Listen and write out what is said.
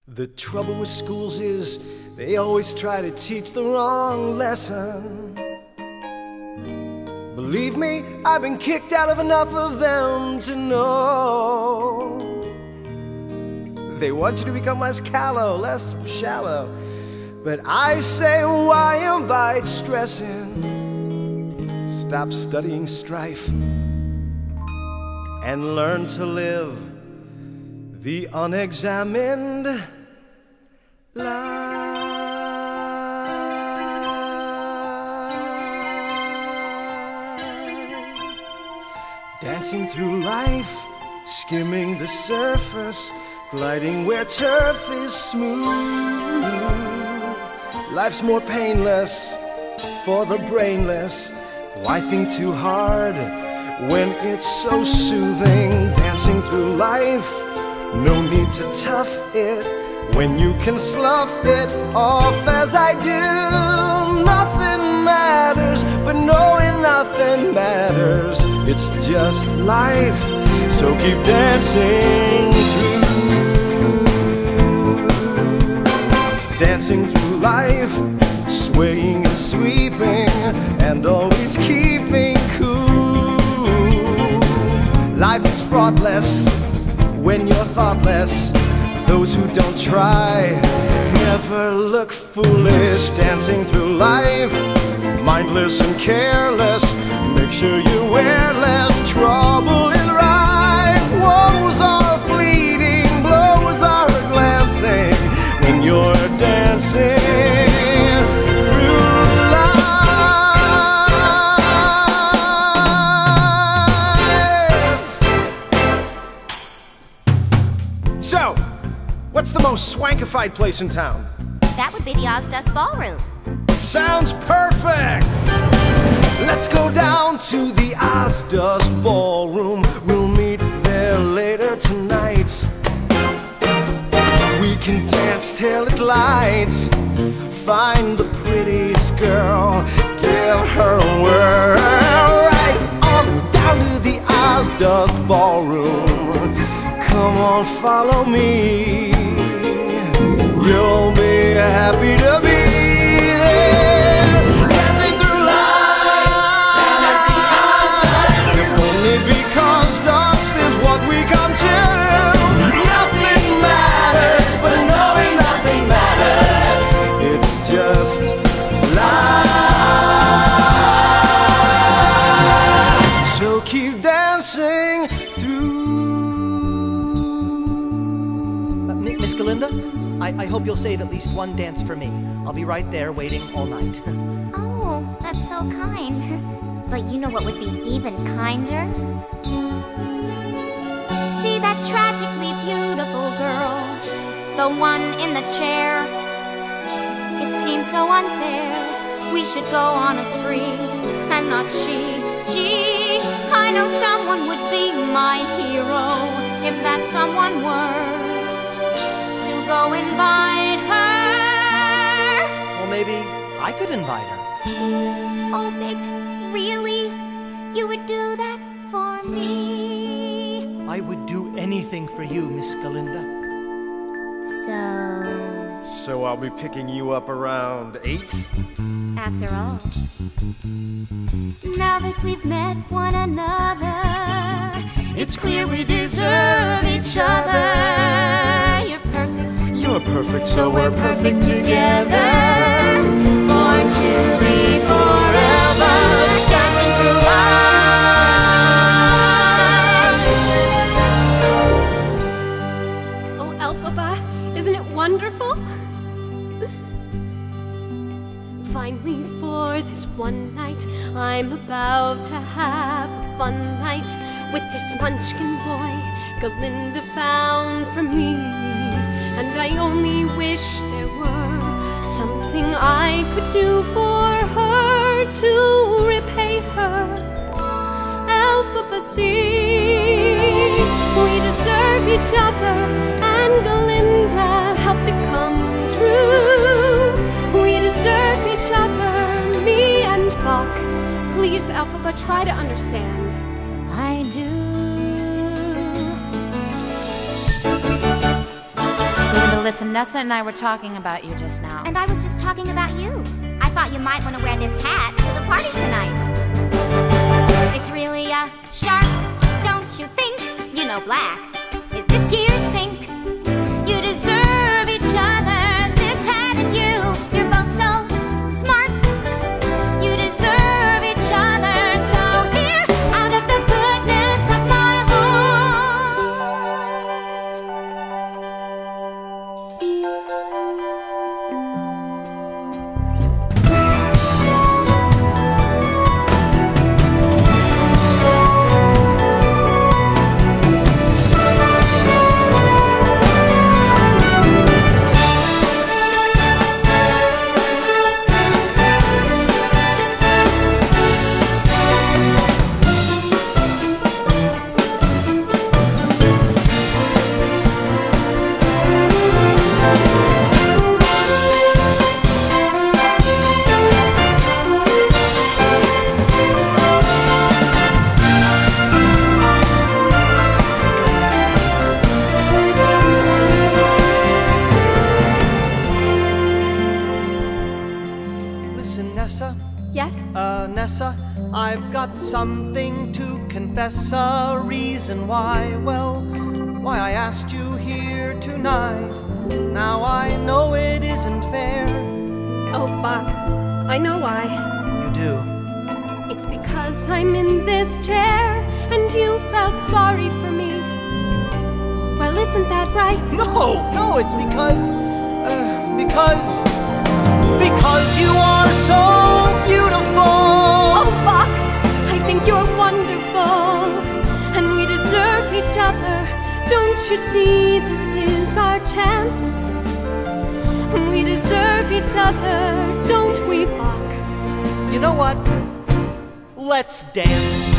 The trouble with schools is they always try to teach the wrong lesson. Believe me, I've been kicked out of enough of them to know. They want you to become less callow, less shallow. But I say, why invite stress in? Stop studying strife and learn to live the unexamined life. Dancing through life, skimming the surface, gliding where turf is smooth. Life's more painless for the brainless. Why think too hard when it's so soothing? Dancing through life, no need to tough it when you can slough it off as I do. Nothing matters, but knowing nothing matters. It's just life, so keep dancing through. Dancing through life, swaying and sweeping, and always keeping cool. Life is fraughtless when you're thoughtless. Those who don't try never look foolish. Dancing through life, mindless and careless. Make sure you wear less. Trouble is rife. Woes are fleeting, blows are glancing when you're dancing through life. So, what's the most swankified place in town? That would be the Ozdust Ballroom. Sounds perfect! Let's go down to the Ozdust Ballroom. We'll meet there later tonight. We can dance till it lights. Find the prettiest girl, give her a whirl. Right on down to the Ozdust Ballroom. Come on, follow me. You'll be happy to be there. Dancing through life, if only because dust is what we come to. Nothing matters, but knowing nothing matters. It's just life. So keep dancing through. Miss Glinda, I hope you'll save at least one dance for me. I'll be right there waiting all night. Oh, that's so kind. But you know what would be even kinder? See that tragically beautiful girl, the one in the chair. It seems so unfair. We should go on a spree, and not she. Gee, I know someone would be my hero if that someone were go invite her. Well, maybe I could invite her. Oh, Vic, really? You would do that for me? I would do anything for you, Miss Glinda. So I'll be picking you up around 8? After all. Now that we've met one another, it's clear we deserve each other. You're perfect. You're perfect, so we're perfect together. Born to be forever, dancing through life. Oh, Elphaba, isn't it wonderful? Finally, for this one night, I'm about to have a fun night with this munchkin boy Glinda found for me. And I only wish there were something I could do for her to repay her. Elphaba, see, we deserve each other, and Glinda helped to come true. We deserve each other, me and Buck. Please, Elphaba, try to understand. I do. listen, Nessa and I were talking about you just now. And I was just talking about you. I thought you might want to wear this hat to the party tonight. It's really a shark, don't you think? You know black is this year's pink. You deserve each other, this hat and you. You're both so smart. You deserve each other. So here, out of the goodness of my heart. Yes? Nessa, I've got something to confess, a reason why, well, why I asked you here tonight. Now I know it isn't fair. Oh, Buck, I know why. You do? It's because I'm in this chair and you felt sorry for me. Well, isn't that right? No, it's because you are so beautiful. Oh, Buck, I think you're wonderful, and we deserve each other. Don't you see this is our chance? We deserve each other, don't we, Buck? You know what? Let's dance.